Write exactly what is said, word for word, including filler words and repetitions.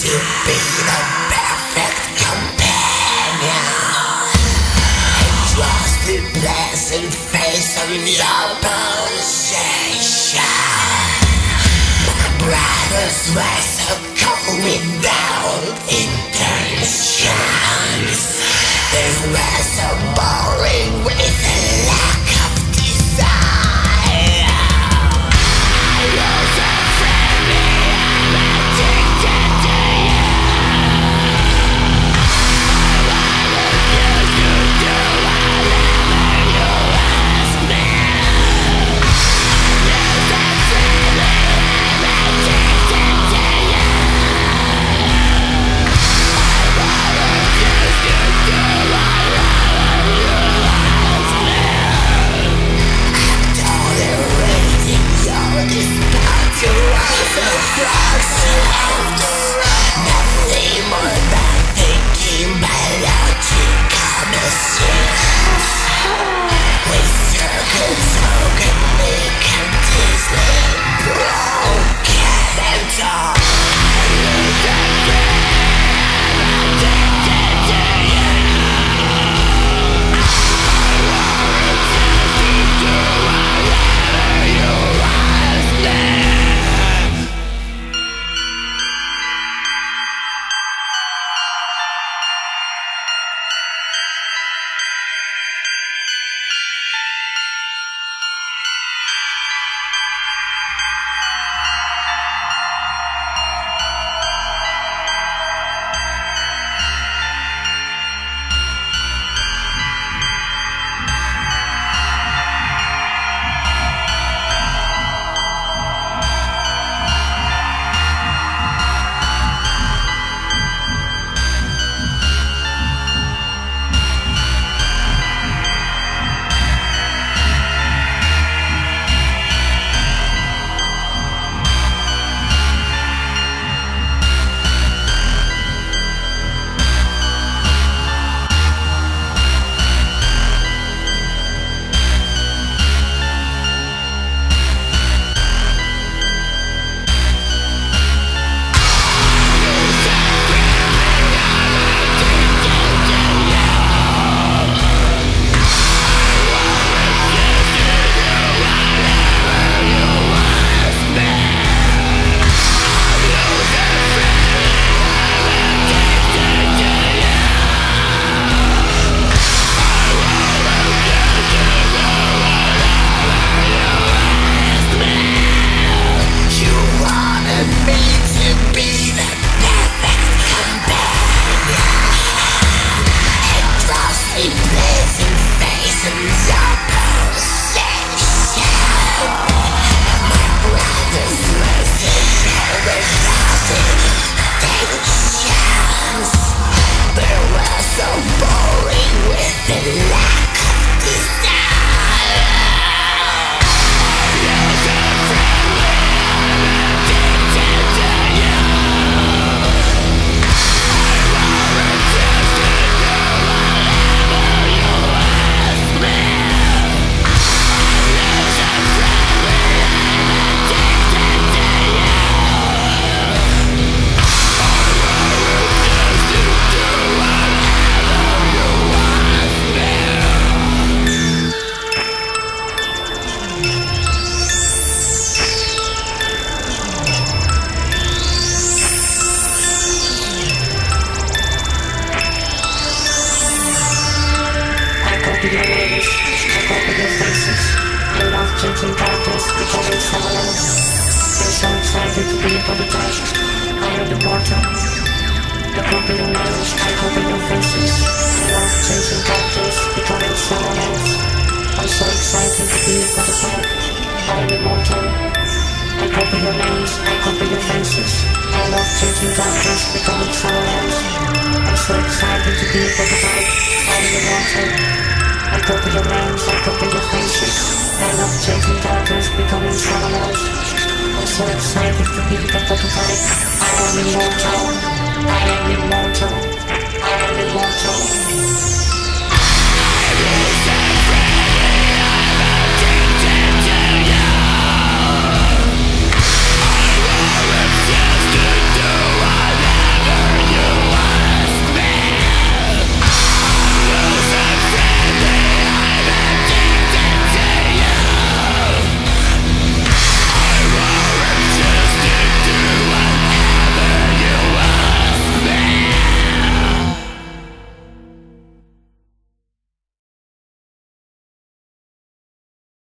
to be the perfect companion. Trust the pleasant face of your possession. My brothers were so cold without intentions. They were so boring with a lack of desire. I was a friendly, I'm addicted to you. I wanted you to do whatever you ask me. I was a friendly, I'm addicted to you. I wanted you to do whatever you ask me. I'm tolerating your despotic ways of process. Nothing more than thinking biological machines. With circuits organic and Disney broken and all. I lose everything, I'm addicted to you. I wanted you to do whatever you ask me. Changing characters, becoming someone else. Feel so excited to be a body touch. I am immortal. The copy your names, I copy your faces. I love changing characters, becoming someone else. I'm so excited to be a body touch. I am immortal. I copy your names, I copy your faces. I love changing characters, becoming someone else. I'm so excited to be a body touch. I am immortal. I copy your names, I copy your faces. I love changing characters, becoming someone else. I'm so excited to be the prototype. I am immortal. I am immortal.